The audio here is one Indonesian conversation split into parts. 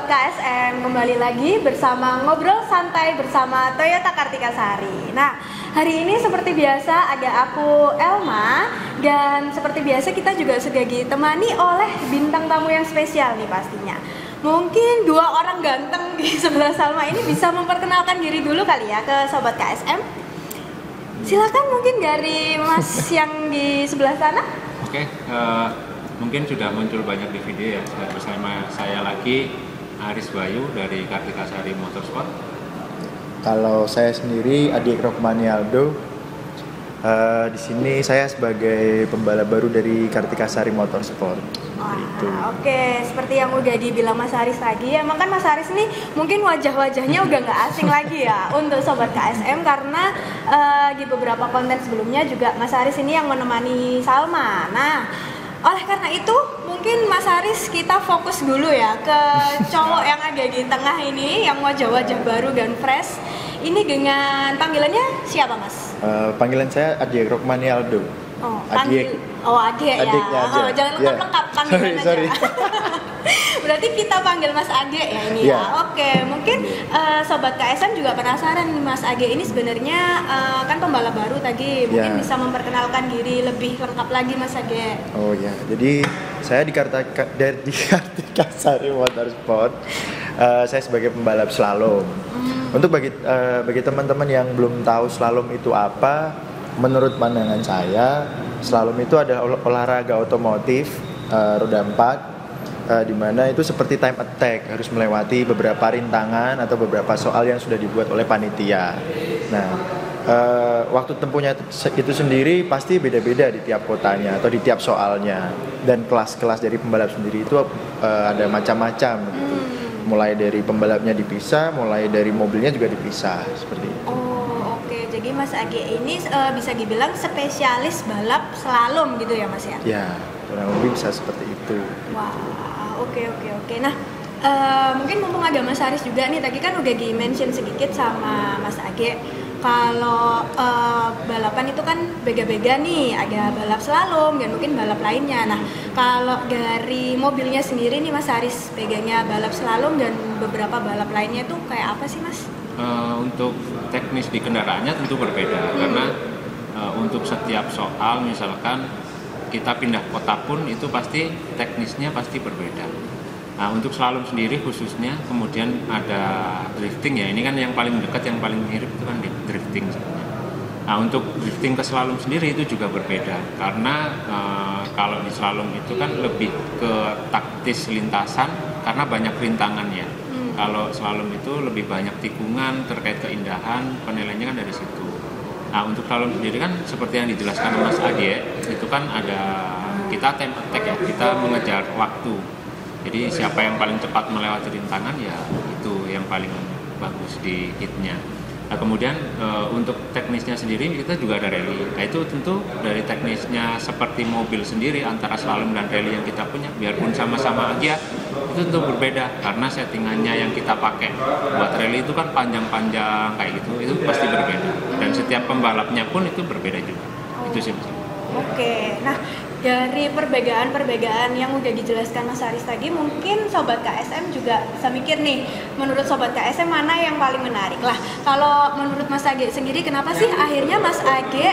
Sobat KSM, kembali lagi bersama Ngobrol Santai bersama Toyota Kartika Sari. Nah, hari ini seperti biasa ada aku Elma, dan seperti biasa kita juga sudah ditemani oleh bintang tamu yang spesial nih pastinya. Mungkin dua orang ganteng di sebelah Salma ini bisa memperkenalkan diri dulu kali ya ke Sobat KSM. Silakan mungkin dari Mas yang di sebelah sana. Oke, mungkin sudah muncul banyak di video ya. Bersama saya lagi Aris Bayu dari Kartika Sari Motorsport. Kalau saya sendiri Adi Rokmani Aldo. Di sini saya sebagai pembalap baru dari Kartika Sari Motorsport. Oke, seperti yang udah dibilang Mas Aris tadi, emang kan Mas Aris nih mungkin wajah-wajahnya udah nggak asing lagi ya untuk Sobat KSM, karena di beberapa konten sebelumnya juga Mas Aris ini yang menemani Salma. Nah, oleh karena itu mungkin Mas Aris kita fokus dulu ya ke cowok yang ada di tengah ini, yang wajah-wajah baru dan fresh. Ini dengan panggilannya siapa Mas? Panggilan saya Adi Rokmani Aldo. Adik ya. Jangan lengkap panggilan aja. Sorry. Berarti kita panggil Mas Ade ya ini ya. Oke, mungkin Sobat KSM juga penasaran nih, Mas Ade ini sebenarnya kan pembalap baru tadi. Mungkin bisa memperkenalkan diri lebih lengkap lagi Mas Ade. Oh ya, jadi saya di Kartika Sari Motorsport. Saya sebagai pembalap slalom. Untuk bagi teman-teman yang belum tahu slalom itu apa, menurut pandangan saya, slalom itu adalah olahraga otomotif roda 4, di mana itu seperti time attack, harus melewati beberapa rintangan atau beberapa soal yang sudah dibuat oleh panitia. Nah, waktu tempuhnya itu sendiri pasti beda-beda di tiap kotanya atau di tiap soalnya, dan kelas-kelas dari pembalap sendiri itu ada macam-macam gitu. Mulai dari pembalapnya dipisah, mulai dari mobilnya juga dipisah, seperti itu. Jadi Mas Age ini bisa dibilang spesialis balap slalom gitu ya Mas ya? Ya, kurang lebih bisa seperti itu. Wah, oke. Nah, mungkin mumpung ada Mas Aris juga nih, tadi kan udah di-mention sedikit sama Mas Age. Kalau balapan itu kan beda-beda nih, ada balap slalom dan mungkin balap lainnya. Nah, kalau dari mobilnya sendiri nih Mas Aris pegangnya balap slalom dan beberapa balap lainnya itu kayak apa sih Mas? Untuk teknis di kendaraannya tentu berbeda, karena untuk setiap soal misalkan kita pindah kota pun itu pasti teknisnya pasti berbeda. Nah, untuk slalom sendiri khususnya kemudian ada drifting ya, ini kan yang paling dekat, yang paling mirip itu kan drifting sebenarnya. Nah, untuk drifting ke slalom sendiri itu juga berbeda, karena kalau di slalom itu kan lebih ke taktis lintasan karena banyak rintangannya. Kalau slalom itu lebih banyak tikungan terkait keindahan, penilaiannya kan dari situ. Nah, untuk slalom sendiri kan seperti yang dijelaskan Mas Ade, itu kan ada kita time attack ya, kita mengejar waktu. Jadi siapa yang paling cepat melewati rintangan ya itu yang paling bagus di hitnya. Nah, kemudian untuk teknisnya sendiri kita juga ada rally. Nah, itu tentu dari teknisnya seperti mobil sendiri antara slalom dan rally yang kita punya, biarpun sama-sama aja itu tentu berbeda karena settingannya yang kita pakai buat rally itu kan panjang-panjang kayak gitu, itu pasti berbeda. Dan setiap pembalapnya pun itu berbeda juga. Itu sih. Oke, nah dari perbedaan yang udah dijelaskan Mas Aris tadi, mungkin Sobat KSM juga bisa mikir nih, menurut Sobat KSM mana yang paling menarik lah. Kalau menurut Mas Age sendiri, kenapa sih akhirnya Mas Age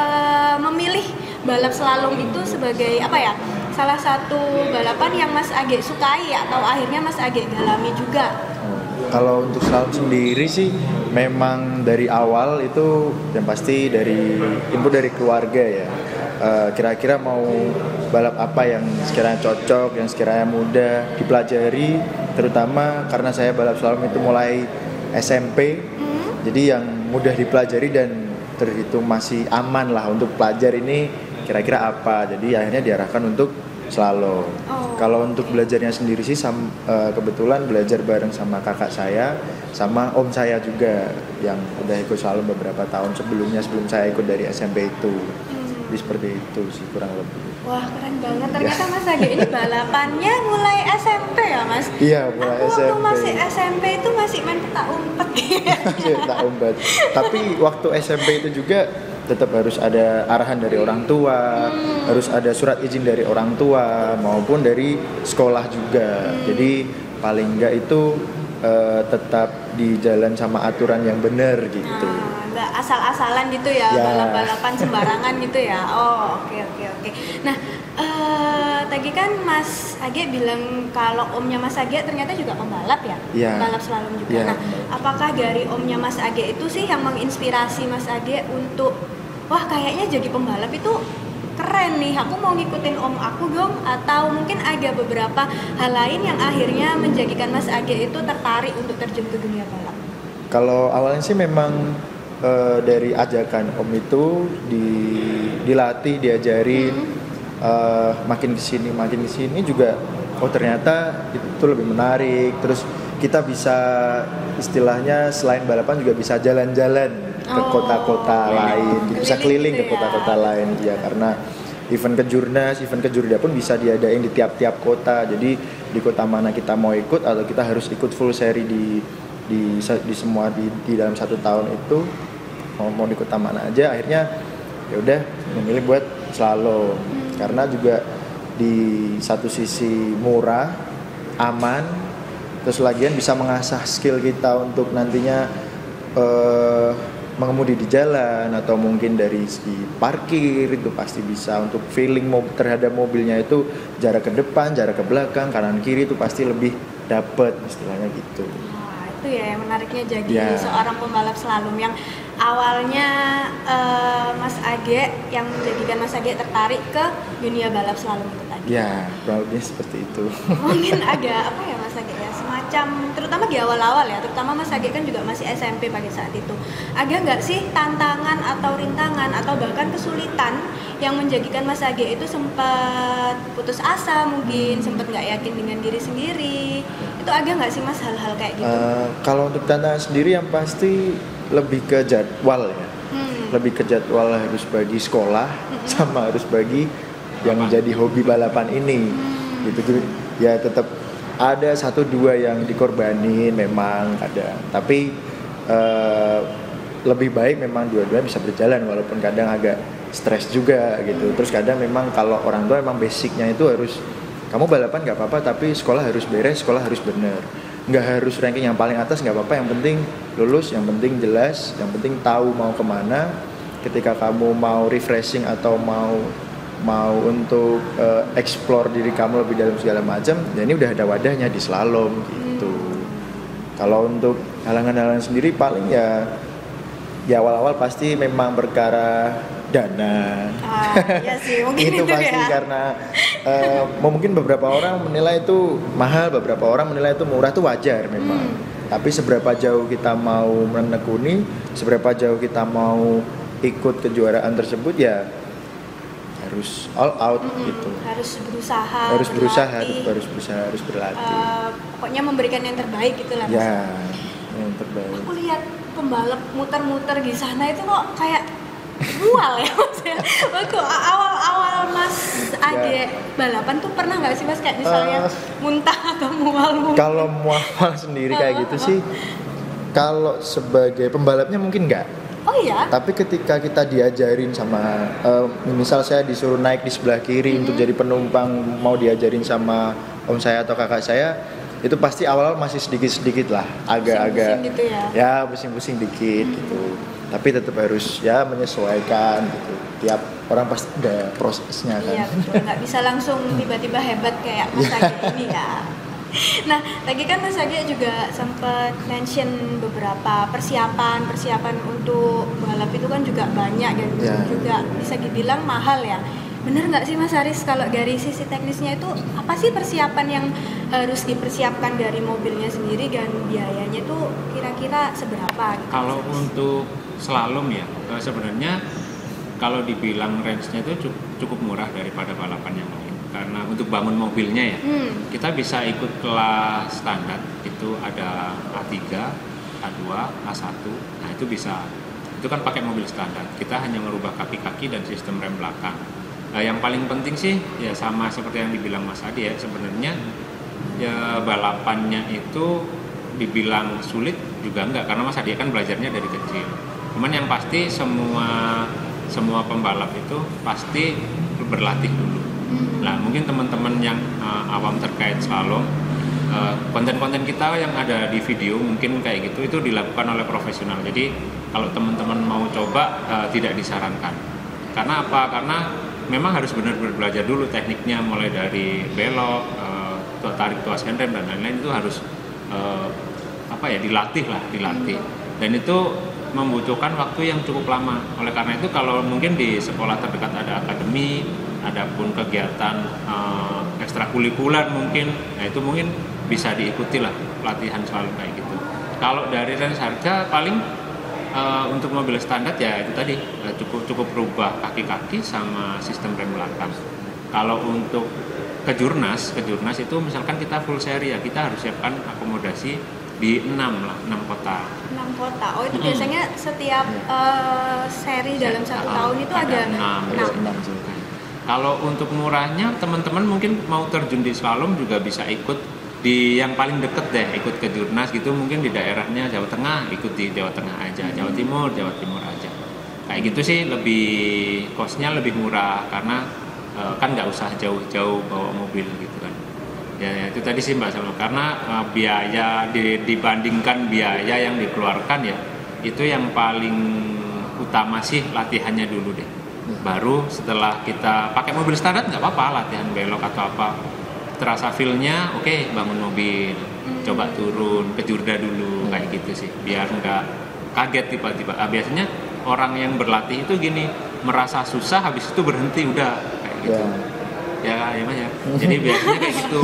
memilih balap slalom itu sebagai salah satu balapan yang Mas Age sukai atau akhirnya Mas Age dalami juga? Kalau untuk slalom sendiri sih memang dari awal itu yang pasti dari input dari keluarga ya. Kira-kira mau balap apa yang sekiranya cocok, yang sekiranya mudah dipelajari, terutama karena saya balap slalom itu mulai SMP, jadi yang mudah dipelajari dan terhitung masih aman lah untuk pelajar ini kira-kira apa, jadi akhirnya diarahkan untuk slalom. Kalau untuk belajarnya sendiri sih kebetulan belajar bareng sama kakak saya, sama om saya juga yang udah ikut slalom beberapa tahun sebelum saya ikut dari SMP itu. Jadi seperti itu sih kurang lebih. Wah, keren banget. Ternyata Mas Age ini balapannya mulai SMP ya Mas? Iya, mulai SMP. Waktu masih SMP itu masih main petak umpet. Petak umpet. Tapi waktu SMP itu juga tetap harus ada arahan dari orang tua, harus ada surat izin dari orang tua maupun dari sekolah juga. Jadi paling enggak itu tetap di jalan sama aturan yang benar gitu. Nggak asal-asalan gitu ya, balap-balapan sembarangan gitu ya. Oh, oke. Nah, tadi kan Mas Age bilang kalau omnya Mas Age ternyata juga pembalap ya? Balap slalom juga. Nah, apakah dari omnya Mas Age itu sih yang menginspirasi Mas Age untuk wah kayaknya jadi pembalap itu keren nih, aku mau ngikutin om aku dong, atau mungkin ada beberapa hal lain yang akhirnya menjadikan Mas Age itu tertarik untuk terjun ke dunia balap? Kalau awalnya sih memang dari ajakan om itu dilatih, diajarin, makin kesini juga oh ternyata itu lebih menarik, terus kita bisa istilahnya selain balapan juga bisa jalan-jalan ke kota-kota lain, bisa keliling ke kota-kota lain ya, karena event kejurda pun bisa diadain di tiap-tiap kota. Jadi di kota mana kita mau ikut atau kita harus ikut full seri di semua di dalam 1 tahun itu, mau di kota mana aja, akhirnya ya udah memilih buat slalom karena juga di satu sisi murah, aman, terus lagian bisa mengasah skill kita untuk nantinya mengemudi di jalan atau mungkin dari segi parkir itu pasti bisa, untuk feeling terhadap mobilnya itu jarak ke depan, jarak ke belakang, kanan kiri itu pasti lebih dapet istilahnya gitu. Wah, itu ya yang menariknya jadi seorang pembalap slalom yang awalnya Mas Age yang menjadikan Mas Age tertarik ke dunia balap slalom itu tadi. Ya, kurang lebih seperti itu. Mungkin ada apa ya Mas Age ya, semacam terutama di awal-awal ya, terutama Mas Age kan juga masih SMP pada saat itu. Ada nggak sih tantangan atau rintangan atau bahkan kesulitan yang menjadikan Mas Age itu sempat putus asa, mungkin sempat nggak yakin dengan diri sendiri? Itu ada nggak sih Mas hal-hal kayak gitu? Kalau untuk tantangan sendiri yang pasti lebih ke jadwal ya. Lebih ke jadwal, harus bagi sekolah sama harus bagi yang menjadi hobi balapan ini. Gitu ya, tetap ada 1-2 yang dikorbanin memang ada, tapi lebih baik memang dua-duanya bisa berjalan walaupun kadang agak stres juga gitu. Terus kadang memang kalau orang tua memang basicnya itu harus kamu balapan nggak apa-apa tapi sekolah harus beres, sekolah harus bener, nggak harus ranking yang paling atas nggak apa-apa, yang penting lulus, yang penting jelas, yang penting tahu mau kemana. Ketika kamu mau refreshing atau mau untuk explore diri kamu lebih dalam segala macam, ya ini udah ada wadahnya di slalom gitu. Kalau untuk halangan-halangan sendiri paling ya awal-awal pasti memang perkara dana. Iya sih, mungkin itu pasti ya. Karena mungkin beberapa orang menilai itu mahal, beberapa orang menilai itu murah, itu wajar memang. Tapi seberapa jauh kita mau menekuni, seberapa jauh kita mau ikut kejuaraan tersebut, ya harus all out gitu. Harus berusaha, harus berlatih. Pokoknya memberikan yang terbaik gitu lah Mas. Ya, yang terbaik. Aku lihat pembalap muter-muter di sana itu kok kayak mual ya Mas ya. Waktu awal Mas Age balapan tuh pernah nggak sih Mas kayak misalnya muntah atau mual? Kalau mual sendiri kayak gitu sih, kalau sebagai pembalapnya mungkin nggak. Oh iya? Tapi ketika kita diajarin sama, misal saya disuruh naik di sebelah kiri untuk jadi penumpang, mau diajarin sama om saya atau kakak saya, itu pasti awal masih sedikit-sedikit lah, agak-agak gitu ya pusing-pusing dikit gitu. Tapi tetap harus ya menyesuaikan gitu. Tiap orang pasti ada prosesnya kan. Iya betul, nggak bisa langsung tiba-tiba hebat kayak Mas Age ini ya. Nah, tadi kan Mas Age juga sempat mention beberapa persiapan untuk balap itu kan juga banyak dan juga bisa dibilang mahal ya. Bener nggak sih Mas Haris, kalau dari sisi teknisnya itu apa sih persiapan yang harus dipersiapkan dari mobilnya sendiri dan biayanya itu kira-kira seberapa gitu? Kalau untuk slalom ya, sebenarnya kalau dibilang range-nya itu cukup murah daripada balapan yang lain. Karena untuk bangun mobilnya ya, kita bisa ikut kelas standar, itu ada A3, A2, A1, nah itu bisa. Itu kan pakai mobil standar, kita hanya merubah kaki-kaki dan sistem rem belakang. Nah, yang paling penting sih ya sama seperti yang dibilang Mas Adi ya, sebenarnya ya balapannya itu dibilang sulit juga enggak, karena Mas Adi kan belajarnya dari kecil. Cuman yang pasti semua semua pembalap itu pasti berlatih dulu. Nah, mungkin teman-teman yang awam terkait slalom, konten-konten kita yang ada di video mungkin kayak gitu itu dilakukan oleh profesional. Jadi kalau teman-teman mau coba tidak disarankan. Karena apa? Karena memang harus benar-benar belajar dulu tekniknya, mulai dari belok, tarik tuas handrem dan lain-lain itu harus dilatih. Dan itu membutuhkan waktu yang cukup lama. Oleh karena itu kalau mungkin di sekolah terdekat ada akademi, adapun kegiatan ekstrakurikuler mungkin, nah itu mungkin bisa diikuti lah pelatihan slalom kayak gitu. Kalau dari range harga paling untuk mobil standar ya itu tadi cukup rubah kaki-kaki sama sistem rem belakang. Kalau untuk kejurnas itu misalkan kita full seri ya, kita harus siapkan akomodasi di 6 kota. 6 kota. Oh, itu biasanya setiap seri dalam 1 tahun itu ada 6. Kalau untuk murahnya teman-teman mungkin mau terjun di slalom juga bisa ikut di yang paling deket deh, ikut ke jurnas gitu, mungkin di daerahnya Jawa Tengah, ikut di Jawa Tengah aja, Jawa Timur aja. Kayak gitu sih lebih cost-nya lebih murah karena kan nggak usah jauh-jauh bawa mobil gitu kan. Ya itu tadi sih Mbak Salma, karena biaya dibandingkan biaya yang dikeluarkan ya itu yang paling utama sih latihannya dulu deh. Baru setelah kita pakai mobil standar nggak apa-apa latihan belok atau apa, terasa feel-nya oke, bangun mobil, coba turun ke jurda dulu kayak gitu sih, biar nggak kaget tiba-tiba. Biasanya orang yang berlatih itu gini, merasa susah habis itu berhenti udah kayak gitu. Ya Mas ya. Jadi biasanya kayak gitu.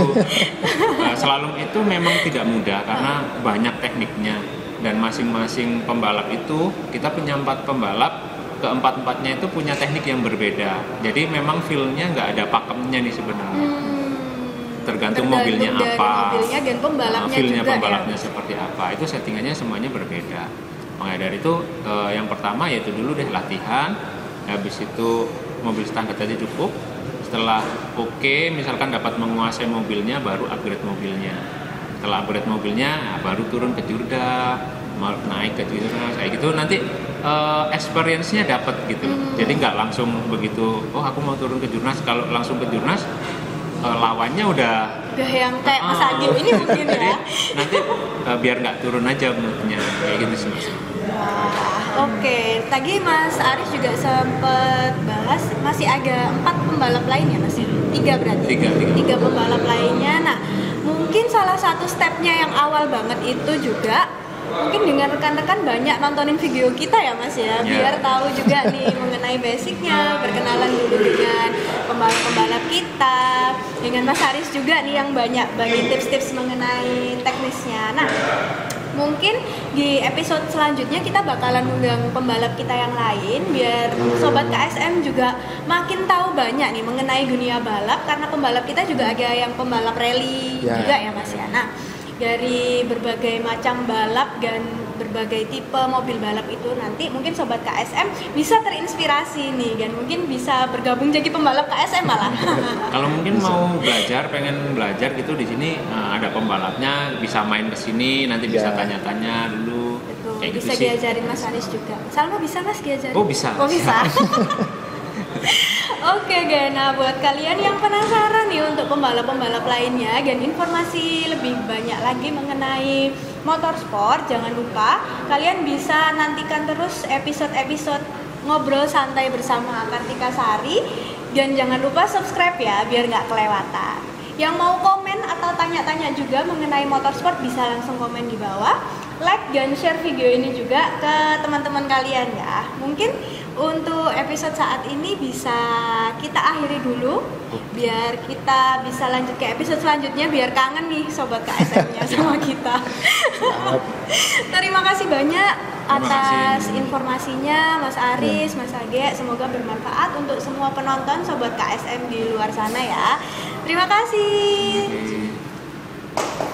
Slalom itu memang tidak mudah karena banyak tekniknya dan masing-masing pembalap itu kita punya 4 pembalap, keempat-empatnya itu punya teknik yang berbeda. Jadi memang feel-nya nggak ada pakemnya nih sebenarnya. Tergantung mobilnya apa, mobilnya dan pembalapnya feel-nya juga pembalapnya ya. seperti apa. Itu settingannya semuanya berbeda. Makanya dari itu yang pertama yaitu dulu deh latihan. Habis itu mobil standar aja cukup. Setelah misalkan dapat menguasai mobilnya, baru upgrade mobilnya. Setelah upgrade mobilnya, baru turun ke jurda, naik ke jurda kayak gitu. Nanti experience-nya dapat gitu. Jadi nggak langsung begitu, aku mau turun ke jurnas. Kalau langsung ke jurnas, lawannya udah yang kayak Mas Agil ini mungkin ya. Nanti biar nggak turun aja moodnya kayak gitu sih Mas. Oke, tadi Mas Aris juga sempat bahas masih ada 4 pembalap lainnya Mas. 3 berarti. 3 pembalap lainnya. Nah, mungkin salah satu stepnya yang awal banget itu juga mungkin dengan rekan-rekan banyak nontonin video kita ya Mas ya, biar tahu juga nih mengenai basicnya, berkenalan dulu dengan pembalap-pembalap kita, dengan Mas Aris juga nih yang banyak bagi tips-tips mengenai teknisnya. Nah, mungkin di episode selanjutnya kita bakalan undang pembalap kita yang lain biar sobat KSM juga makin tahu banyak nih mengenai dunia balap, karena pembalap kita juga ada yang pembalap rally juga ya Mas ya. Nah, dari berbagai macam balap dan berbagai tipe mobil balap itu nanti mungkin sobat KSM bisa terinspirasi nih dan mungkin bisa bergabung jadi pembalap KSM malah. Kalau mungkin mau pengen belajar gitu di sini ada pembalapnya, bisa main ke sini, nanti bisa tanya-tanya dulu. Betul. Kayak bisa gitu diajarin Mas Aris juga. Salma bisa Mas diajarin? Oh bisa. Oke, nah buat kalian yang penasaran nih untuk pembalap-pembalap lainnya dan informasi lebih banyak lagi mengenai motorsport, jangan lupa kalian bisa nantikan terus episode-episode ngobrol santai bersama Kartika Sari, dan jangan lupa subscribe ya biar nggak kelewatan. Yang mau komen atau tanya-tanya juga mengenai motorsport bisa langsung komen di bawah, like dan share video ini juga ke teman-teman kalian ya. Mungkin untuk episode saat ini bisa kita akhiri dulu biar kita bisa lanjut ke episode selanjutnya, biar kangen nih sobat KSM-nya sama kita. Terima kasih banyak atas informasinya Mas Aris, Mas Age. Semoga bermanfaat untuk semua penonton sobat KSM di luar sana ya. Terima kasih.